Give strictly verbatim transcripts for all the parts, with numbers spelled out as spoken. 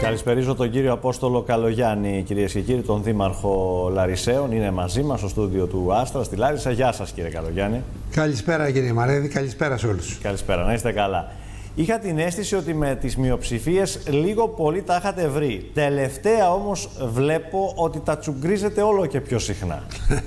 Καλησπερίζω τον κύριο Απόστολο Καλογιάννη, κυρίες και κύριοι, τον Δήμαρχο Λαρισαίων. Είναι μαζί μας στο στούντιο του Άστρα στη Λάρισα. Γεια σας, κύριε Καλογιάννη. Καλησπέρα, κύριε Μαρέδη. Καλησπέρα σε όλους. Καλησπέρα, να είστε καλά. Είχα την αίσθηση ότι με τις μειοψηφίες λίγο πολύ τα είχατε βρει. Τελευταία όμως βλέπω ότι τα τσουγκρίζετε όλο και πιο συχνά.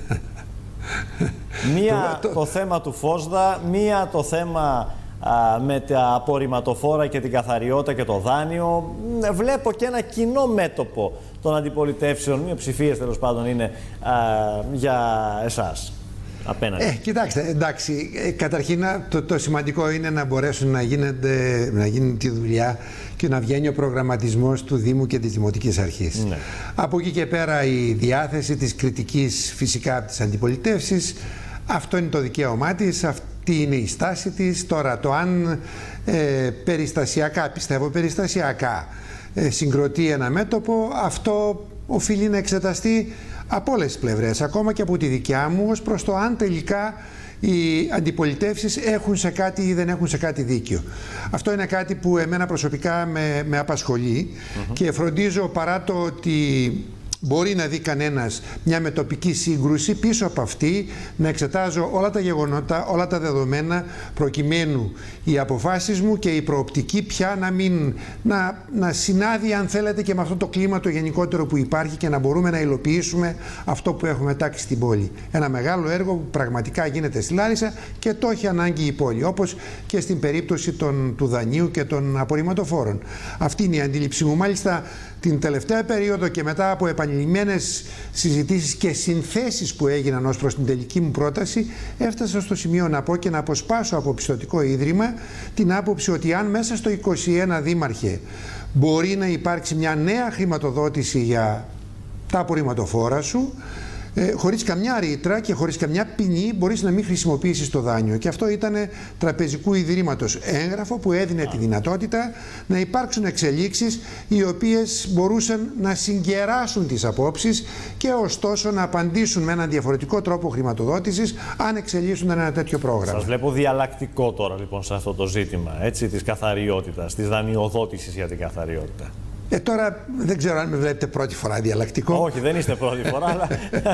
Μία το, το... το θέμα του Φόσδα, μία το θέμα α, με τα απορριμματοφόρα και την καθαριότητα και το δάνειο. Βλέπω και ένα κοινό μέτωπο των αντιπολιτεύσεων, μειοψηφίες τέλος πάντων είναι α, για εσάς. Απέναντι. Ε, κοιτάξτε, εντάξει, ε, καταρχήν το, το σημαντικό είναι να μπορέσουν να, γίνεται, να γίνει τη δουλειά και να βγαίνει ο προγραμματισμός του Δήμου και της Δημοτικής Αρχής. Ναι. Από εκεί και πέρα η διάθεση της κριτικής φυσικά από τις αντιπολιτεύσεις, αυτό είναι το δικαίωμά της, αυτή είναι η στάση της. Τώρα το αν ε, περιστασιακά, πιστεύω περιστασιακά, ε, συγκροτεί ένα μέτωπο, αυτό οφείλει να εξεταστεί από όλες τις πλευρές, ακόμα και από τη δικιά μου, ως προς το αν τελικά οι αντιπολιτεύσεις έχουν σε κάτι ή δεν έχουν σε κάτι δίκιο. Αυτό είναι κάτι που εμένα προσωπικά με, με απασχολεί mm-hmm. και φροντίζω, παρά το ότι μπορεί να δει κανένας μια μετοπική σύγκρουση, πίσω από αυτή να εξετάζω όλα τα γεγονότα, όλα τα δεδομένα, προκειμένου οι αποφάσεις μου και η προοπτική πια να μην να, να συνάδει, αν θέλετε, και με αυτό το κλίμα το γενικότερο που υπάρχει και να μπορούμε να υλοποιήσουμε αυτό που έχουμε τάξει στην πόλη. Ένα μεγάλο έργο που πραγματικά γίνεται στη Λάρισα και το έχει ανάγκη η πόλη, όπως και στην περίπτωση των, του δανείου και των απορριμματοφόρων. Αυτή είναι η αντίληψή μου. Μάλιστα, την τελευταία περίοδο και μετά από επανειλημμένες συζητήσεις και συνθέσεις που έγιναν ως προς την τελική μου πρόταση, έφτασα στο σημείο να πω και να αποσπάσω από πιστωτικό ίδρυμα την άποψη ότι αν μέσα στο είκοσι ένα, δήμαρχε, μπορεί να υπάρξει μια νέα χρηματοδότηση για τα απορριμματοφόρα σου, Ε, χωρίς καμιά ρήτρα και χωρίς καμιά ποινή, μπορείς να μην χρησιμοποιήσεις το δάνειο. Και αυτό ήταν τραπεζικού ιδρύματος έγγραφο που έδινε τη δυνατότητα να υπάρξουν εξελίξεις οι οποίες μπορούσαν να συγκεράσουν τις απόψεις και ωστόσο να απαντήσουν με έναν διαφορετικό τρόπο χρηματοδότησης αν εξελίσσουν ένα τέτοιο πρόγραμμα. Σας βλέπω διαλλακτικό τώρα λοιπόν σε αυτό το ζήτημα, έτσι, της καθαριότητας, της δανειοδότησης για την καθαριότητα. Ε, τώρα δεν ξέρω αν με βλέπετε πρώτη φορά διαλλακτικό. Όχι, δεν είστε πρώτη φορά, αλλά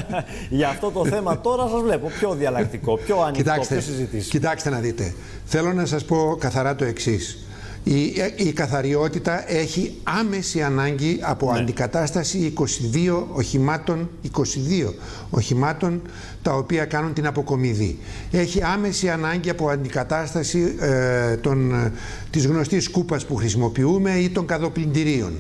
για αυτό το θέμα τώρα σας βλέπω πιο διαλλακτικό, πιο ανοιχτό, κοιτάξτε, πιο συζητήσιμο. Κοιτάξτε να δείτε. Θέλω να σας πω καθαρά το εξής. Η, η καθαριότητα έχει άμεση ανάγκη από ναι. αντικατάσταση είκοσι δύο οχημάτων, είκοσι δύο οχημάτων τα οποία κάνουν την αποκομιδή. Έχει άμεση ανάγκη από αντικατάσταση ε, των, της γνωστής σκούπας που χρησιμοποιούμε ή των καδοπλυντηρίων.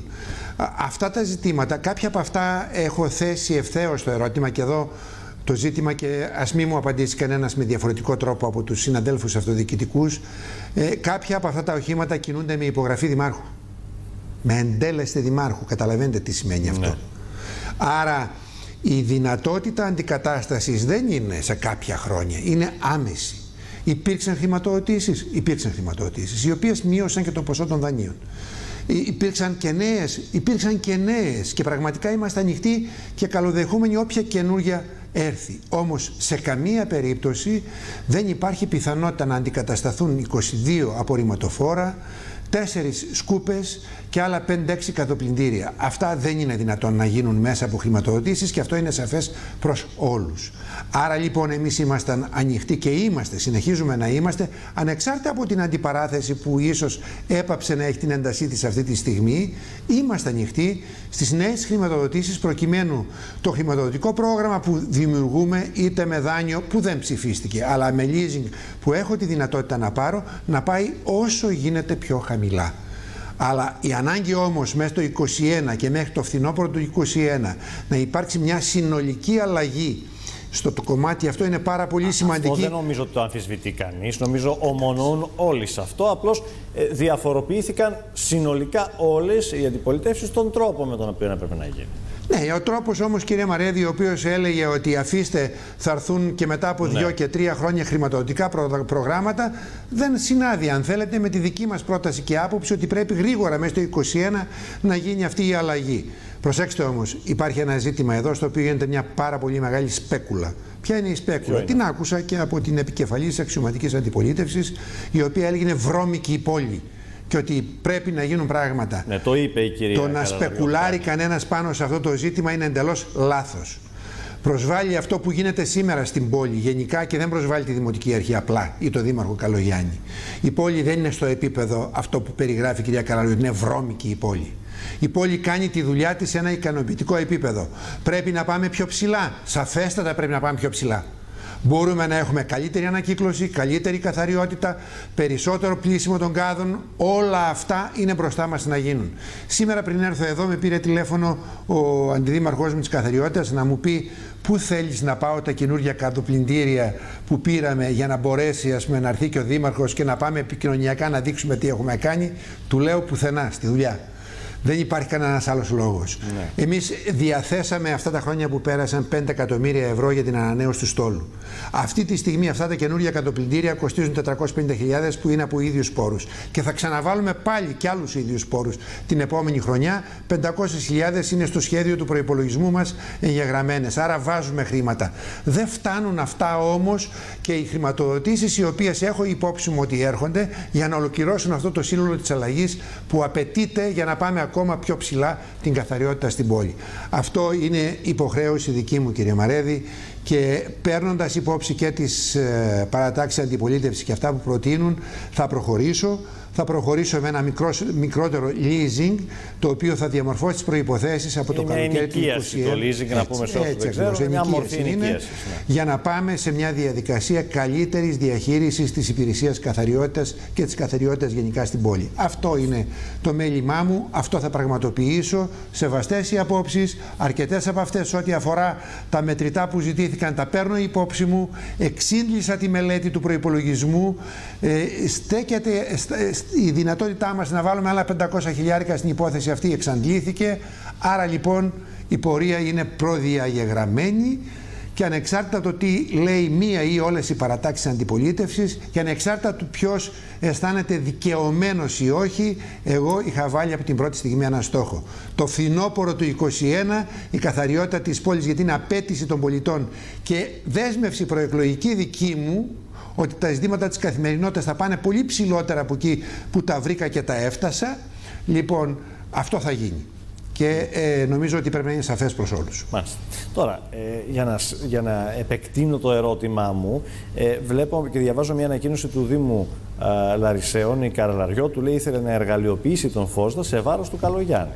Αυτά τα ζητήματα, κάποια από αυτά έχω θέσει ευθέως το ερώτημα και εδώ το ζήτημα και ας μην μου απαντήσει κανένας με διαφορετικό τρόπο από τους συναδέλφους αυτοδιοικητικούς. Ε, κάποια από αυτά τα οχήματα κινούνται με υπογραφή δημάρχου. Με εντέλεστη δημάρχου. Καταλαβαίνετε τι σημαίνει αυτό. Ναι. Άρα η δυνατότητα αντικατάστασης δεν είναι σε κάποια χρόνια. Είναι άμεση. Υπήρξαν χρηματοδοτήσεις. Υπήρξαν χρηματοδοτήσεις, οι οποίες μείωσαν και το ποσό των δανείων. Υπήρξαν και νέες, υπήρξαν και νέες και πραγματικά είμαστε ανοιχτοί και καλοδεχούμενοι όποια καινούργια έρθει. Όμως σε καμία περίπτωση δεν υπάρχει πιθανότητα να αντικατασταθούν είκοσι δύο απορριμματοφόρα, τέσσερις σκούπες και άλλα πέντε έξι καδοπλυντήρια. Αυτά δεν είναι δυνατόν να γίνουν μέσα από χρηματοδοτήσεις και αυτό είναι σαφές προς όλους. Άρα λοιπόν εμείς ήμασταν ανοιχτοί και είμαστε, συνεχίζουμε να είμαστε, ανεξάρτητα από την αντιπαράθεση που ίσως έπαψε να έχει την έντασή της αυτή τη στιγμή, είμαστε ανοιχτοί στις νέες χρηματοδοτήσεις προκειμένου το χρηματοδοτικό πρόγραμμα που δημιουργούμε, είτε με δάνειο που δεν ψηφίστηκε, αλλά με leasing που έχω τη δυνατότητα να πάρω, να πάει όσο γίνεται πιο χαμηλά. Αλλά η ανάγκη όμως μέσα στο είκοσι ένα και μέχρι το φθινόπωρο του είκοσι ένα να υπάρξει μια συνολική αλλαγή στο το κομμάτι αυτό είναι πάρα πολύ Α, σημαντική. Αυτό δεν νομίζω ότι το αμφισβητεί κανείς. Νομίζω ομονοούν όλοι σε αυτό. Απλώς ε, διαφοροποιήθηκαν συνολικά όλες οι αντιπολιτεύσεις στον τρόπο με τον οποίο έπρεπε να γίνει. Ναι, ο τρόπος όμως, κύριε Μαρέδη, ο οποίος έλεγε ότι αφήστε θα έρθουν και μετά από ναι. δύο και τρία χρόνια χρηματοδοτικά προ προγράμματα, δεν συνάδει, αν θέλετε, με τη δική μας πρόταση και άποψη ότι πρέπει γρήγορα μέσα στο είκοσι ένα να γίνει αυτή η αλλαγή. Προσέξτε όμως, υπάρχει ένα ζήτημα εδώ στο οποίο γίνεται μια πάρα πολύ μεγάλη σπέκουλα. Ποια είναι η σπέκουλα? Την άκουσα και από την επικεφαλής της αξιωματικής αντιπολίτευσης, η οποία έλεγε είναι βρώμικη η πόλη. και ότι πρέπει να γίνουν πράγματα. Ναι, το είπε η κυρία. Το να σπεκουλάρει κανένας πάνω σε αυτό το ζήτημα είναι εντελώς λάθος. Προσβάλλει αυτό που γίνεται σήμερα στην πόλη γενικά και δεν προσβάλλει τη Δημοτική Αρχή απλά ή το Δήμαρχο Καλογιάννη. Η πόλη δεν είναι στο επίπεδο αυτό που περιγράφει η κυρία Καραλιώτου, είναι βρώμικη η πόλη. Η πόλη κάνει τη δουλειά της σε ένα ικανοποιητικό επίπεδο. Πρέπει να πάμε πιο ψηλά. Σαφέστατα πρέπει να πάμε πιο ψηλά. Μπορούμε να έχουμε καλύτερη ανακύκλωση, καλύτερη καθαριότητα, περισσότερο πλήσιμο των κάδων. Όλα αυτά είναι μπροστά μας να γίνουν. Σήμερα πριν έρθω εδώ με πήρε τηλέφωνο ο αντιδήμαρχός μου της καθαριότητας να μου πει πού θέλεις να πάω τα καινούργια καδοπλυντήρια που πήραμε για να μπορέσει ας πούμε, να έρθει και ο δήμαρχος και να πάμε επικοινωνιακά να δείξουμε τι έχουμε κάνει. Του λέω πουθενά, στη δουλειά. Δεν υπάρχει κανένας άλλος λόγος. Ναι. Εμείς διαθέσαμε αυτά τα χρόνια που πέρασαν πέντε εκατομμύρια ευρώ για την ανανέωση του στόλου. Αυτή τη στιγμή αυτά τα καινούργια κατοπλυντήρια κοστίζουν τετρακόσιες πενήντα χιλιάδες που είναι από ίδιους πόρους. Και θα ξαναβάλουμε πάλι και άλλους ίδιους πόρους την επόμενη χρονιά. πεντακόσιες χιλιάδες είναι στο σχέδιο του προϋπολογισμού μας εγγεγραμμένες. Άρα βάζουμε χρήματα. Δεν φτάνουν αυτά όμως και οι χρηματοδοτήσεις οι οποίες έχω υπόψη μου ότι έρχονται για να ολοκληρώσουν αυτό το σύνολο της αλλαγής που απαιτείται για να πάμε ακόμα πιο ψηλά την καθαριότητα στην πόλη. Αυτό είναι υποχρέωση δική μου, κύριε Μαρέδη, και παίρνοντας υπόψη και τις ε, παρατάξεις αντιπολίτευσης και αυτά που προτείνουν, θα προχωρήσω. Θα προχωρήσω με ένα μικρό, μικρότερο leasing, το οποίο θα διαμορφώσει τις προϋποθέσεις από το καλοκαίρι του είκοσι ένα. Το leasing, να πούμε σε έτσι, ακριβώς, μια μορφή είναι, ναι. Για να πάμε σε μια διαδικασία καλύτερης διαχείρισης της υπηρεσίας καθαριότητας και της καθαριότητας γενικά στην πόλη. Αυτό είναι το μέλημά μου, αυτό θα πραγματοποιήσω, σεβαστές οι απόψεις, αρκετές από αυτές ό,τι αφορά τα μετρητά που ζητήθηκαν τα παίρνω υπόψη μου, εξήγησα τη μελέτη του προϋπολογισμού, ε, στέκεται η δυνατότητά μας να βάλουμε άλλα πεντακόσια χιλιάρικα στην υπόθεση αυτή εξαντλήθηκε. Άρα λοιπόν η πορεία είναι προδιαγεγραμμένη και ανεξάρτητα το τι λέει μία ή όλες οι παρατάξεις αντιπολίτευσης και ανεξάρτητα του ποιος αισθάνεται δικαιωμένος ή όχι, εγώ είχα βάλει από την πρώτη στιγμή ένα στόχο. Το φθινόπωρο του είκοσι ένα η καθαριότητα της πόλης, γιατί είναι απέτηση των πολιτών και δέσμευση προεκλογική δική μου ότι τα ζητήματα της καθημερινότητας θα πάνε πολύ ψηλότερα από εκεί που τα βρήκα και τα έφτασα. Λοιπόν, αυτό θα γίνει. Και ε, νομίζω ότι πρέπει να είναι σαφές προς όλους. Μάλιστα. Τώρα, ε, για, να, για να επεκτείνω το ερώτημά μου, ε, βλέπω και διαβάζω μια ανακοίνωση του Δήμου ε, Λαρισαίων, η Καραλαριώτου, λέει ήθελε να εργαλειοποιήσει τον Φώσδα σε βάρος του Καλογιάννη.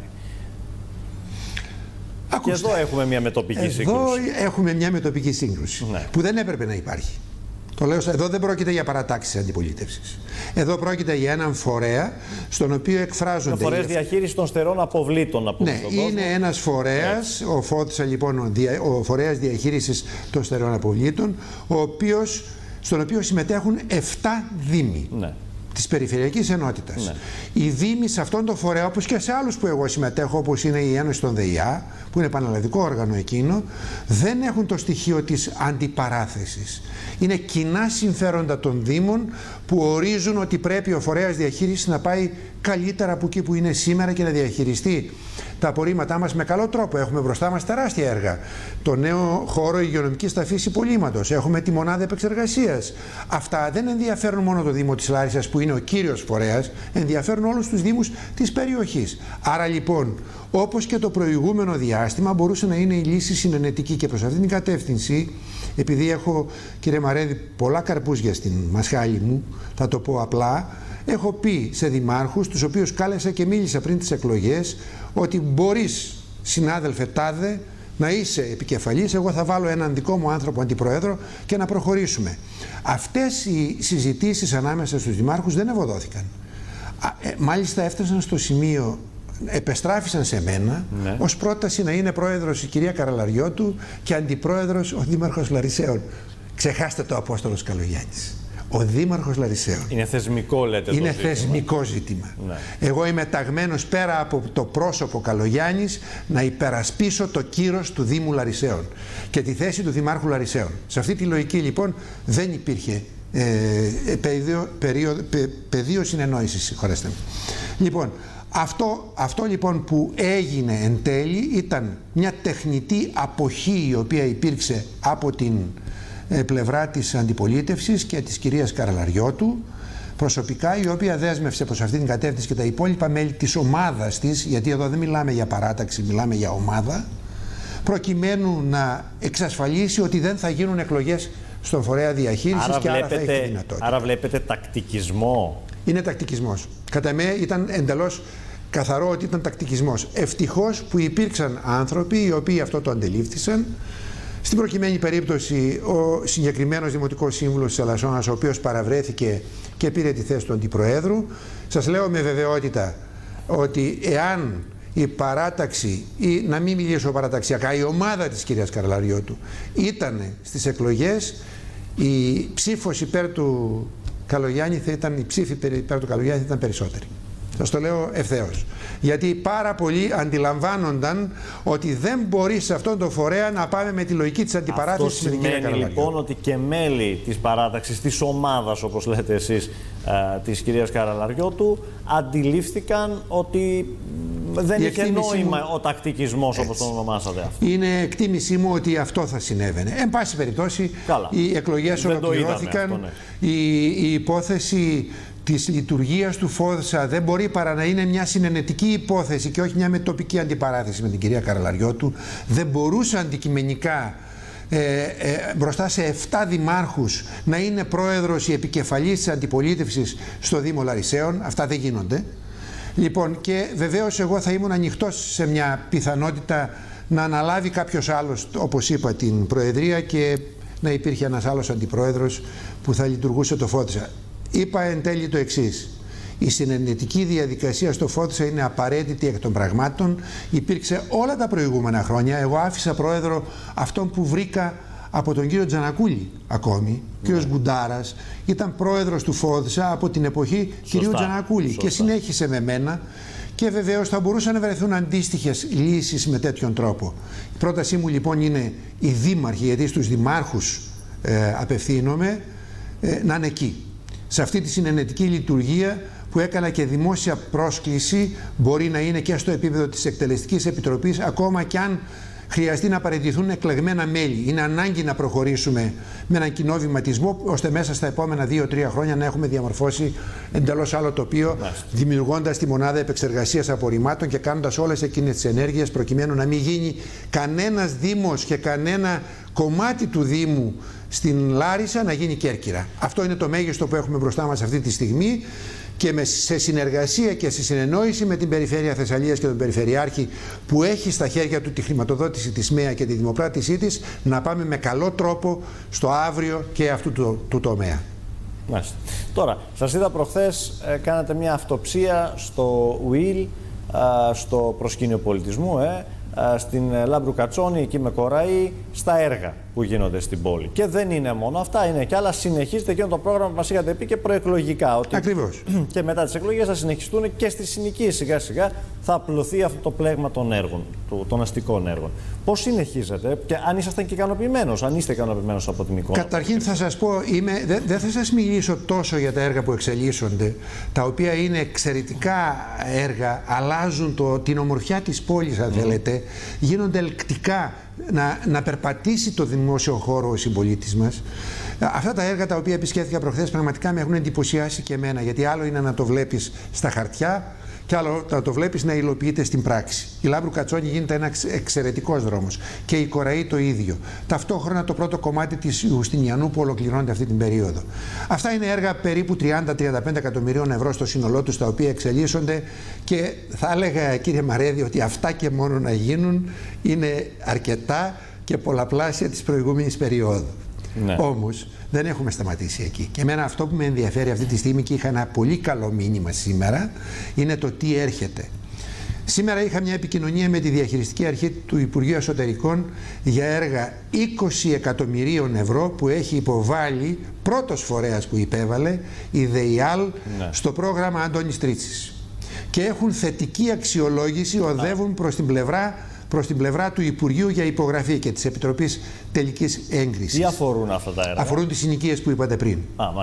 Ακούστε, και εδώ έχουμε μια μετοπική εδώ σύγκρουση. Εδώ έχουμε μια μετοπική σύγκρουση, ναι, που δεν έπρεπε να υπάρχει. Το λέω, εδώ δεν πρόκειται για παρατάξεις αντιπολίτευσης. Εδώ πρόκειται για έναν φορέα στον οποίο εκφράζονται. Ο φορέας διαχείρισης των στερεών αποβλήτων, να πούμε. Ναι, είναι ένας φορέας, yeah. ο Φώτσα λοιπόν, ο, δια, ο φορέας διαχείρισης των στερεών αποβλήτων, ο οποίος, στον οποίο συμμετέχουν επτά δήμοι. Ναι. Της Περιφερειακής Ενότητας. Ναι. Οι δήμοι σε αυτόν τον φορέα, όπως και σε άλλους που εγώ συμμετέχω, όπως είναι η Ένωση των ΔΕΙΑ, που είναι πανελλαδικό όργανο εκείνο, δεν έχουν το στοιχείο της αντιπαράθεσης. Είναι κοινά συμφέροντα των δήμων που ορίζουν ότι πρέπει ο φορέας διαχείρισης να πάει καλύτερα από εκεί που είναι σήμερα και να διαχειριστεί τα απορρίμματά μας με καλό τρόπο. Έχουμε μπροστά μας τεράστια έργα. Το νέο χώρο υγειονομικής ταφής υπολείμματος. Έχουμε τη μονάδα επεξεργασίας. Αυτά δεν ενδιαφέρουν μόνο το Δήμο της Λάρισσας που είναι ο κύριος φορέας, ενδιαφέρουν όλους τους δήμους της περιοχής. Άρα λοιπόν, όπως και το προηγούμενο διάστημα, μπορούσε να είναι η λύση συνενετική και προς αυτήν την κατεύθυνση, επειδή έχω, κύριε Μαρέδη, πολλά καρπούζια στην μασχάλη μου, θα το πω απλά, έχω πει σε δημάρχους, τους οποίους κάλεσα και μίλησα πριν τις εκλογές, ότι μπορείς, συνάδελφε τάδε, να είσαι επικεφαλής, εγώ θα βάλω έναν δικό μου άνθρωπο αντιπροέδρο και να προχωρήσουμε. Αυτές οι συζητήσεις ανάμεσα στους δημάρχους δεν ευωδόθηκαν. Μάλιστα έφτασαν στο σημείο, επεστράφησαν σε μένα, ναι, ως πρόταση να είναι πρόεδρος η κυρία Καραλαριώτου και αντιπρόεδρος ο Δήμαρχος Λαρισαίων. Ξεχάστε το Απόστολος Καλογιάννης. Ο Δήμαρχος Λαρισαίων. Είναι θεσμικό, λέτε. Είναι το ζήτημα. θεσμικό ζήτημα. Ναι. Εγώ είμαι ταγμένος πέρα από το πρόσωπο Καλογιάννης να υπερασπίσω το κύρος του Δήμου Λαρισαίων και τη θέση του Δημάρχου Λαρισαίων. Σε αυτή τη λογική λοιπόν δεν υπήρχε ε, πεδίο, περίοδο, πε, πεδίο συνεννόησης, συγχωρέστε με. Λοιπόν, αυτό, αυτό λοιπόν που έγινε εν τέλει ήταν μια τεχνητή αποχή η οποία υπήρξε από την πλευρά της αντιπολίτευσης και της κυρίας Καραλαριώτου, προσωπικά, η οποία δέσμευσε προς αυτήν την κατεύθυνση και τα υπόλοιπα μέλη της ομάδας της, γιατί εδώ δεν μιλάμε για παράταξη, μιλάμε για ομάδα, προκειμένου να εξασφαλίσει ότι δεν θα γίνουν εκλογές στον φορέα διαχείρισης. Άρα και βλέπετε, άρα θα έχει τη δυνατότητα. Άρα βλέπετε τακτικισμό. Είναι τακτικισμός. Κατά με ήταν εντελώς καθαρό ότι ήταν τακτικισμός. Ευτυχώς που υπήρξαν άνθρωποι οι οποίοι αυτό το αντελήφθησαν. Στην προκειμένη περίπτωση ο συγκεκριμένος Δημοτικός Σύμβουλος της Ελασσόνας, ο οποίος παραβρέθηκε και πήρε τη θέση του Αντιπροέδρου. Σας λέω με βεβαιότητα ότι εάν η παράταξη, ή να μην μιλήσω παραταξιακά, η ομάδα της κυρίας Καραλαριώτου ήταν στις εκλογές, η ψήφος υπέρ του Καλογιάννη θα ήταν, η ψήφη υπέρ του Καλογιάννη θα ήταν περισσότερη. Σας το λέω ευθέως. Γιατί πάρα πολλοί αντιλαμβάνονταν ότι δεν μπορεί σε αυτόν τον φορέα να πάμε με τη λογική της αντιπαράθεσης με την κυρία Καραλαριώτου. Αυτό σημαίνει λοιπόν ότι και μέλη της παράταξης, της ομάδας όπως λέτε εσείς, ε, της κυρίας Καραλαριώτου, αντιλήφθηκαν ότι δεν η είχε νόημα μου... ο τακτικισμός όπως τον ονομάσατε αυτό. Είναι εκτίμησή μου ότι αυτό θα συνέβαινε. Εν πάση περιπτώσει, καλά, οι εκλογές ολοκληρώθηκαν, ναι. η, η υπόθεση της λειτουργίας του ΦΟΔΣΑ δεν μπορεί παρά να είναι μια συνενετική υπόθεση και όχι μια μετοπική αντιπαράθεση με την κυρία Καραλαριώτου. Δεν μπορούσε αντικειμενικά ε, ε, μπροστά σε εφτά δημάρχους να είναι πρόεδρος ή επικεφαλής της αντιπολίτευσης στο Δήμο Λαρισαίων. Αυτά δεν γίνονται. Λοιπόν, και βεβαίως εγώ θα ήμουν ανοιχτός σε μια πιθανότητα να αναλάβει κάποιος άλλος, όπως είπα, την Προεδρία και να υπήρχε ένας άλλος αντιπρόεδρος που θα λειτουργούσε το ΦΟΔΣΑ. Είπα εν τέλει το εξής. Η συνενετική διαδικασία στο ΦΟΔΣΑ είναι απαραίτητη εκ των πραγμάτων. Υπήρξε όλα τα προηγούμενα χρόνια. Εγώ άφησα πρόεδρο αυτόν που βρήκα από τον κύριο Τζανακούλη ακόμη. Ο κύριος Γκουντάρας ήταν πρόεδρος του ΦΟΔΣΑ από την εποχή Σωστά. κυρίου Τζανακούλη. Σωστά. Και συνέχισε με μένα. Και βεβαίως θα μπορούσαν να βρεθούν αντίστοιχες λύσεις με τέτοιον τρόπο. Η πρότασή μου λοιπόν είναι οι δήμαρχοι, γιατί στους δημάρχους ε, απευθύνομαι, ε, να είναι εκεί. Σε αυτή τη συνενετική λειτουργία που έκανα και δημόσια πρόσκληση, μπορεί να είναι και στο επίπεδο της Εκτελεστικής Επιτροπής, ακόμα και αν χρειαστεί να παραιτηθούν εκλεγμένα μέλη. Είναι ανάγκη να προχωρήσουμε με έναν κοινό βηματισμό, ώστε μέσα στα επόμενα δύο τρία χρόνια να έχουμε διαμορφώσει εντελώς άλλο τοπίο, δημιουργώντας τη μονάδα επεξεργασίας απορριμμάτων και κάνοντας όλες εκείνες τις ενέργειες προκειμένου να μην γίνει κανένας δήμος και κανένα κομμάτι του Δήμου στην Λάρισα να γίνει Κέρκυρα. Αυτό είναι το μέγιστο που έχουμε μπροστά μας αυτή τη στιγμή και με, σε συνεργασία και σε συνεννόηση με την Περιφέρεια Θεσσαλίας και τον Περιφερειάρχη που έχει στα χέρια του τη χρηματοδότηση της ΜΕΑ και τη δημοπράτησή της, να πάμε με καλό τρόπο στο αύριο και αυτού του, του τομέα. Μάλιστα. Τώρα, σας είδα προχθές, ε, κάνατε μια αυτοψία στο ΟΥΙΛ, ε, στο προσκήνιο πολιτισμού, ε, στην Λάμπρου Κατσόνη, εκεί με Κοραή, στα έργα που γίνονται στην πόλη. Και δεν είναι μόνο αυτά, είναι και άλλα. Συνεχίζεται εκείνο το πρόγραμμα που μας είχατε πει και προεκλογικά. Ότι Ακριβώς. Και μετά τις εκλογές θα συνεχιστούν και στις συνοικίες σιγά σιγά θα απλωθεί αυτό το πλέγμα των έργων, των αστικών έργων. Πώς συνεχίζετε και αν ήσασταν και ικανοποιημένος, αν είστε ικανοποιημένος από την εικόνα? Καταρχήν θα σας πω, είμαι, δεν δε θα σας μιλήσω τόσο για τα έργα που εξελίσσονται, τα οποία είναι εξαιρετικά έργα, αλλάζουν το, την ομορφιά της πόλης αν mm. θέλετε, γίνονται ελκτικά, να, να περπατήσει το δημόσιο χώρο ο συμπολίτης μας. Αυτά τα έργα τα οποία επισκέφθηκα προχθές πραγματικά με έχουν εντυπωσιάσει και εμένα, γιατί άλλο είναι να το βλέπεις στα χαρτιά και άλλο να το βλέπεις να υλοποιείται στην πράξη. Η Λάμπρου Κατσόνη γίνεται ένα εξαιρετικός δρόμος και η Κοραή το ίδιο. Ταυτόχρονα το πρώτο κομμάτι της Ιουστινιανού που ολοκληρώνεται αυτή την περίοδο. Αυτά είναι έργα περίπου τριάντα με τριάντα πέντε εκατομμυρίων ευρώ στο σύνολό τους, τα οποία εξελίσσονται και θα έλεγα, κύριε Μαρέδη, ότι αυτά και μόνο να γίνουν είναι αρκετά και πολλαπλάσια της προηγούμενης περίοδου. Ναι. Όμως δεν έχουμε σταματήσει εκεί. Και εμένα αυτό που με ενδιαφέρει αυτή τη στιγμή, και είχα ένα πολύ καλό μήνυμα σήμερα, είναι το τι έρχεται. Σήμερα είχα μια επικοινωνία με τη διαχειριστική αρχή του Υπουργείου Εσωτερικών για έργα είκοσι εκατομμυρίων ευρώ που έχει υποβάλει, πρώτος φορέας που υπέβαλε, η ΔΕΙΑΛ, ναι. στο πρόγραμμα Αντώνης Τρίτσης. Και έχουν θετική αξιολόγηση, οδεύουν προς την πλευρά προς την πλευρά του Υπουργείου για υπογραφή και της Επιτροπής Τελικής Έγκρισης. Τι αφορούν αυτά τα έργα? Αφορούν τις συνοικίες που είπατε πριν. Α, μάλιστα.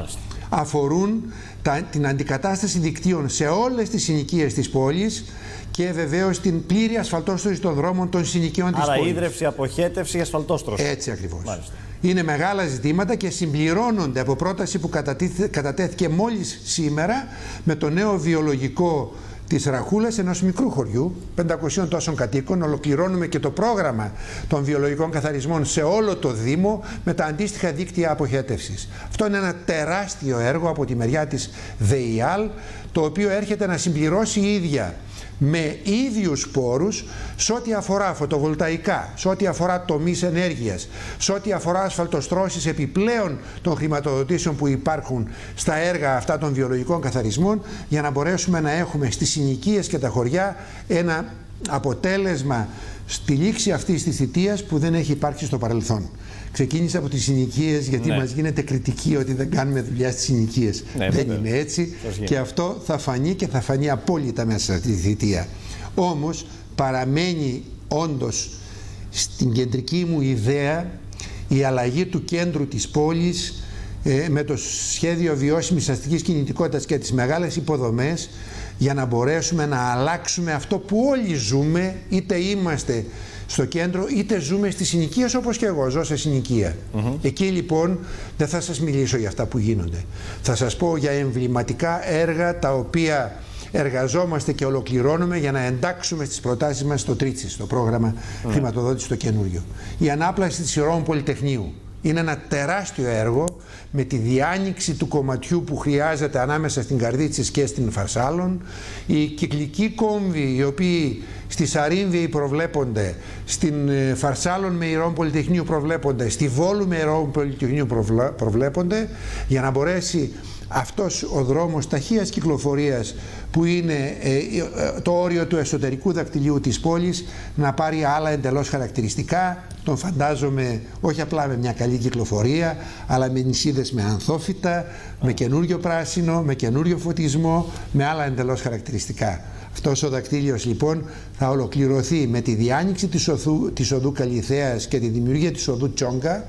αφορούν τα, την αντικατάσταση δικτύων σε όλες τις συνοικίες της πόλης και βεβαίως την πλήρη ασφαλτόστρωση των δρόμων των συνοικιών της Άρα, πόλης. Άρα ίδρυυση, αποχέτευση, ασφαλτόστρωση. Έτσι ακριβώς. Μάλιστα. Είναι μεγάλα ζητήματα και συμπληρώνονται από πρόταση που κατατέθηκε μόλις σήμερα με το νέο βιολογικό της Ραχούλας, ενός μικρού χωριού, πεντακοσίων τόσων κατοίκων. Ολοκληρώνουμε και το πρόγραμμα των βιολογικών καθαρισμών σε όλο το Δήμο με τα αντίστοιχα δίκτυα αποχέτευσης. Αυτό είναι ένα τεράστιο έργο από τη μεριά της ΔΕΙΑΛ, το οποίο έρχεται να συμπληρώσει η ίδια με ίδιους πόρους σε ό,τι αφορά φωτοβολταϊκά, σε ό,τι αφορά τομείς ενέργειας, σε ό,τι αφορά ασφαλτοστρώσεις επιπλέον των χρηματοδοτήσεων που υπάρχουν στα έργα αυτά των βιολογικών καθαρισμών, για να μπορέσουμε να έχουμε στις συνοικίες και τα χωριά ένα αποτέλεσμα στη λήξη αυτής της θητείας που δεν έχει υπάρξει στο παρελθόν. Ξεκίνησα από τις συνοικίες γιατί ναι. μας γίνεται κριτική ότι δεν κάνουμε δουλειά στις συνοικίες. Ναι, δεν βέβαια. είναι έτσι και αυτό θα φανεί και θα φανεί απόλυτα μέσα σε αυτή τη θητεία. Όμως παραμένει όντως στην κεντρική μου ιδέα η αλλαγή του κέντρου της πόλης ε, με το σχέδιο βιώσιμης αστικής κινητικότητας και τις μεγάλες υποδομές, για να μπορέσουμε να αλλάξουμε αυτό που όλοι ζούμε, είτε είμαστε στο κέντρο είτε ζούμε στις συνοικίες, όπως και εγώ ζω σε συνοικία. Mm-hmm. Εκεί λοιπόν δεν θα σας μιλήσω για αυτά που γίνονται. Θα σας πω για εμβληματικά έργα τα οποία εργαζόμαστε και ολοκληρώνουμε για να εντάξουμε στις προτάσεις μας στο Τρίτσις, το πρόγραμμα mm-hmm. χρηματοδότηση το καινούριο. Η ανάπλαση της Ηρώου Πολυτεχνείου είναι ένα τεράστιο έργο με τη διάνοιξη του κομματιού που χρειάζεται ανάμεσα στην Καρδίτσης και στην Φαρσάλων. Οι κυκλικοί κόμβοι οι οποίοι στη Σαρίνδη προβλέπονται, στην Φαρσάλων με Ηρώου Πολυτεχνείου προβλέπονται, στη Βόλου με Ηρώου Πολυτεχνείου προβλέπονται, για να μπορέσει αυτός ο δρόμος ταχείας κυκλοφορίας που είναι ε, το όριο του εσωτερικού δακτυλίου της πόλης να πάρει άλλα εντελώς χαρακτηριστικά. Τον φαντάζομαι όχι απλά με μια καλή κυκλοφορία, αλλά με νησίδες με ανθόφυτα, με καινούριο πράσινο, με καινούριο φωτισμό, με άλλα εντελώς χαρακτηριστικά. Αυτός ο δακτύλιος λοιπόν θα ολοκληρωθεί με τη διάνοιξη της οδού, της οδού Καλιθέας και τη δημιουργία της οδού Τσόγκα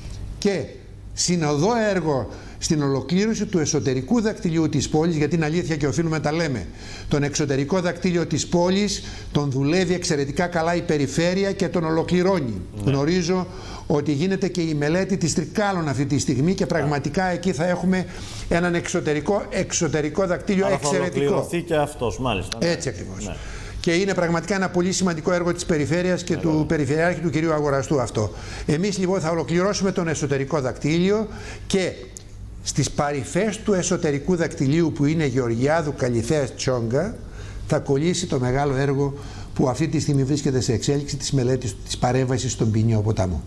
και συνοδό έργο στην ολοκλήρωση του εσωτερικού δακτυλιού της πόλης, γιατί είναι αλήθεια και οφείλουμε να τα λέμε. Τον εξωτερικό δακτύλιο της πόλης τον δουλεύει εξαιρετικά καλά η περιφέρεια και τον ολοκληρώνει. Ναι. Γνωρίζω ότι γίνεται και η μελέτη της Τρικάλων αυτή τη στιγμή και πραγματικά εκεί θα έχουμε έναν εξωτερικό, εξωτερικό δακτύλιο Άρα εξαιρετικό. Θα ολοκληρωθεί και αυτός, μάλιστα. Έτσι ακριβώς. Ναι. Και είναι πραγματικά ένα πολύ σημαντικό έργο της περιφέρειας και ναι, του ναι. Περιφερειάρχη του κυρίου Αγοραστού αυτό. Εμείς λοιπόν θα ολοκληρώσουμε τον εσωτερικό δακτύλιο και στις παρυφές του εσωτερικού δακτυλίου που είναι Γεωργιάδου, Καλιθέας, Τσόγκα θα κολλήσει το μεγάλο έργο που αυτή τη στιγμή βρίσκεται σε εξέλιξη της μελέτης της παρέμβασης στον Ποινιό ποταμό.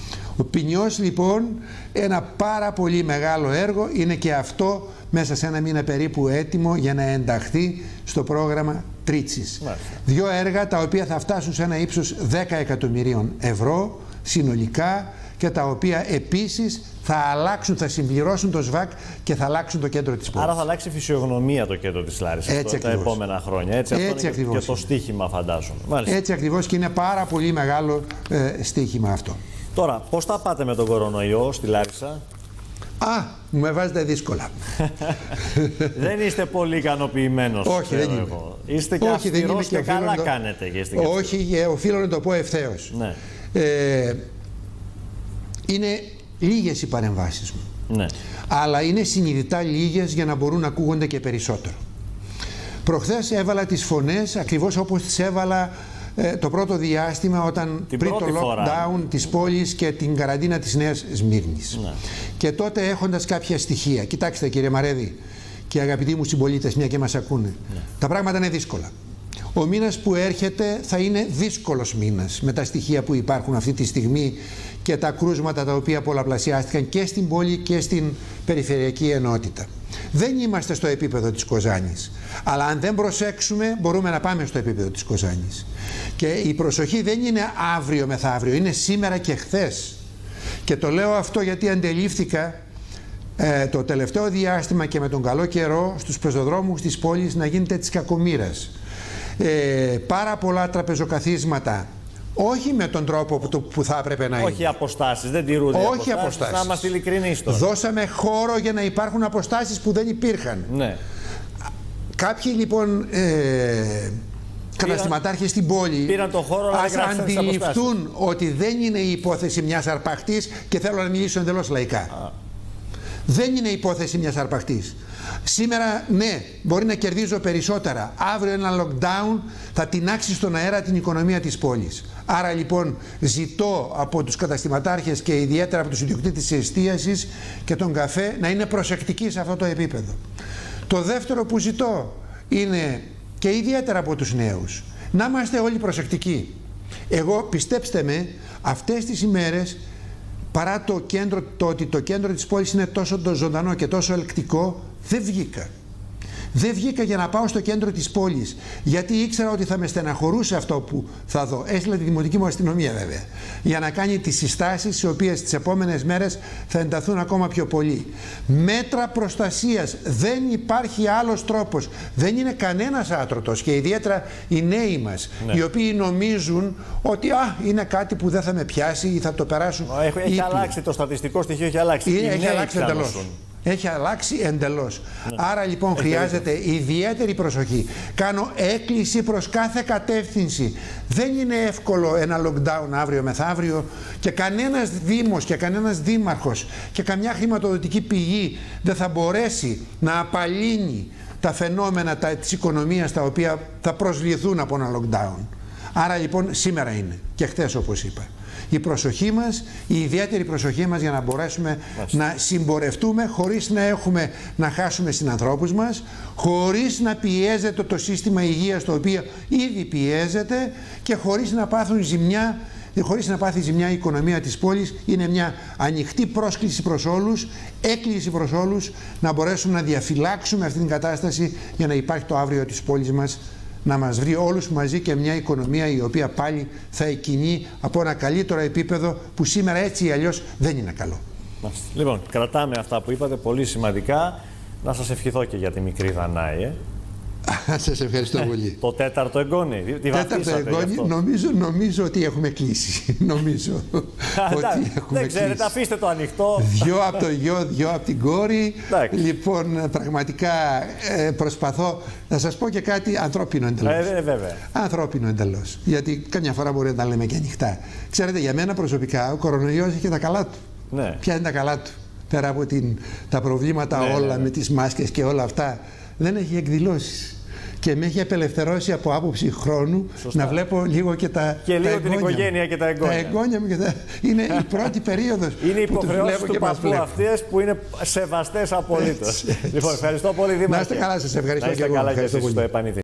Ο Ποινιός λοιπόν, ένα πάρα πολύ μεγάλο έργο, είναι και αυτό μέσα σε ένα μήνα περίπου έτοιμο για να ενταχθεί στο πρόγραμμα Τρίτσις. Μάλιστα. Δύο έργα τα οποία θα φτάσουν σε ένα ύψος δέκα εκατομμυρίων ευρώ συνολικά και τα οποία επίσης θα αλλάξουν, θα συμπληρώσουν το ΣΒΑΚ και θα αλλάξουν το κέντρο της πόλης. Άρα θα αλλάξει φυσιογνωμία το κέντρο της Λάρισσας τα ακριβώς. επόμενα χρόνια. Έτσι, Έτσι αυτό είναι ακριβώς. και το στίχημα, φαντάζομαι. Μάλιστα. Έτσι ακριβώς, και είναι πάρα πολύ μεγάλο ε, στίχημα αυτό. Τώρα, πώς θα πάτε με τον κορονοϊό στη Λάρισα? Α, μου με βάζετε δύσκολα. Δεν είστε πολύ ικανοποιημένος. Όχι, δεν είμαι. Εγώ. Είστε και αυστηρός και, και καλά το... κάνετε. Και είστε Όχι, και οφείλω να το πω ευθέως. Ναι. Ε, είναι λίγες οι παρεμβάσεις μου. Ναι. Αλλά είναι συνειδητά λίγες για να μπορούν να ακούγονται και περισσότερο. Προχθές έβαλα τις φωνές ακριβώς όπως τις έβαλα ε, το πρώτο διάστημα όταν την πριν το lockdown φορά. της πόλης και την καραντίνα της Νέας Σμύρνης. Ναι. Και τότε έχοντας κάποια στοιχεία. Κοιτάξτε κύριε Μαρέδη και αγαπητοί μου συμπολίτες, μια και μας ακούνε. Ναι. Τα πράγματα είναι δύσκολα. Ο μήνας που έρχεται θα είναι δύσκολος μήνας με τα στοιχεία που υπάρχουν αυτή τη στιγμή και τα κρούσματα τα οποία πολλαπλασιάστηκαν και στην πόλη και στην περιφερειακή ενότητα. Δεν είμαστε στο επίπεδο της Κοζάνης, αλλά αν δεν προσέξουμε μπορούμε να πάμε στο επίπεδο της Κοζάνης. Και η προσοχή δεν είναι αύριο μεθαύριο, είναι σήμερα και χθες. Και το λέω αυτό γιατί αντελήφθηκα ε, το τελευταίο διάστημα και με τον καλό καιρό στους πεζοδρόμους της πόλης να γίνεται της κακομοίρας. Ε, πάρα πολλά τραπεζοκαθίσματα Όχι με τον τρόπο που, που θα έπρεπε να είναι. Όχι αποστάσεις, δεν τηρούνται οι Όχι αποστάσεις. αποστάσεις. Να είμαστε ειλικρινείς τώρα. Δώσαμε χώρο για να υπάρχουν αποστάσεις που δεν υπήρχαν. Ναι. Κάποιοι λοιπόν ε, καταστηματάρχες στην πόλη πήραν το χώρο, ας αντιληφθούν ότι δεν είναι η υπόθεση μιας αρπαχτής, και θέλω να μιλήσω εντελώς λαϊκά. Α. Δεν είναι υπόθεση μιας αρπαχτής. Σήμερα, ναι, μπορεί να κερδίζω περισσότερα. Αύριο ένα lockdown θα τινάξει στον αέρα την οικονομία της πόλης. Άρα λοιπόν ζητώ από τους καταστηματάρχες και ιδιαίτερα από τους ιδιοκτήτες της εστίασης και τον καφέ να είναι προσεκτικοί σε αυτό το επίπεδο. Το δεύτερο που ζητώ είναι, και ιδιαίτερα από τους νέους, να είμαστε όλοι προσεκτικοί. Εγώ, πιστέψτε με, αυτές τις ημέρες, παρά το, κέντρο, το ότι το κέντρο της πόλης είναι τόσο το ζωντανό και τόσο ελκτικό, δεν βγήκα. Δεν βγήκα για να πάω στο κέντρο της πόλης, γιατί ήξερα ότι θα με στεναχωρούσε αυτό που θα δω. Έστειλα τη δημοτική μου αστυνομία βέβαια, για να κάνει τις συστάσεις, οι οποίες τις επόμενες μέρες θα ενταθούν ακόμα πιο πολύ. Μέτρα προστασίας. Δεν υπάρχει άλλος τρόπος. Δεν είναι κανένας άτρωτος, και ιδιαίτερα οι νέοι μας, ναι, οι οποίοι νομίζουν ότι α, είναι κάτι που δεν θα με πιάσει ή θα το περάσουν. Έχει, έχει αλλάξει το στατιστικό στοιχείο, έχει αλλάξει. Έχει, έχει αλλάξει εντελώς. Έχει αλλάξει εντελώς. Ναι. Άρα λοιπόν έχει χρειάζεται έχει. ιδιαίτερη προσοχή. Κάνω έκκληση προς κάθε κατεύθυνση. Δεν είναι εύκολο ένα lockdown αύριο μεθαύριο, και κανένας δήμος και κανένας δήμαρχος και καμιά χρηματοδοτική πηγή δεν θα μπορέσει να απαλύνει τα φαινόμενα τα, της οικονομίας, τα οποία θα προσβληθούν από ένα lockdown. Άρα λοιπόν σήμερα είναι, και χθες όπως είπα, η προσοχή μας, η ιδιαίτερη προσοχή μας, για να μπορέσουμε Μάλιστα. να συμπορευτούμε χωρίς να έχουμε να χάσουμε συνανθρώπους μας, χωρίς να πιέζεται το σύστημα υγείας, το οποίο ήδη πιέζεται, και χωρίς να πάθουν ζημιά, χωρίς να πάθει ζημιά η οικονομία της πόλης. Είναι μια ανοιχτή πρόσκληση προς όλους, έκκληση προς όλους, να μπορέσουμε να διαφυλάξουμε αυτή την κατάσταση, για να υπάρχει το αύριο της πόλης μας, να μας βρει όλους μαζί και μια οικονομία η οποία πάλι θα εκκινεί από ένα καλύτερο επίπεδο, που σήμερα έτσι ή αλλιώς δεν είναι καλό. Λοιπόν, κρατάμε αυτά που είπατε, πολύ σημαντικά. Να σας ευχηθώ και για τη μικρή Δανάη. Ε. Σας ευχαριστώ πολύ. Το τέταρτο εγγόνι. Τι τέταρτο εγγόνι, νομίζω, νομίζω ότι έχουμε κλείσει. Νομίζω ότι έχουμε δεν ξέρετε, κλείσει. Αφήστε το ανοιχτό. Δυο από το γιο, δυο από την κόρη. Λοιπόν, πραγματικά ε, προσπαθώ να σας πω και κάτι ανθρώπινο εντελώς. Ε, βέβαια. Ανθρώπινο εντελώς. Γιατί καμιά φορά μπορεί να τα λέμε και ανοιχτά. Ξέρετε, για μένα προσωπικά ο κορονοϊός έχει και τα καλά του. Ναι. Ποια είναι τα καλά του? Πέρα από την, τα προβλήματα ναι, όλα ναι, ναι. με τις μάσκες και όλα αυτά, δεν έχει εκδηλώσεις. Και με έχει απελευθερώσει από άποψη χρόνου. Σωστά. Να βλέπω λίγο και τα Και λίγο τα την οικογένεια και τα εγγόνια. Τα εγγόνια μου και τα... Είναι η πρώτη περίοδος. Είναι υποχρεώσεις του παππού αυτές που είναι σεβαστές απολύτως. Λοιπόν, ευχαριστώ πολύ, Δήμαρχε. Να είστε καλά, σας ευχαριστώ. Να είστε και εγώ. καλά Ευχαριστώ και εσείς στο επανειδή.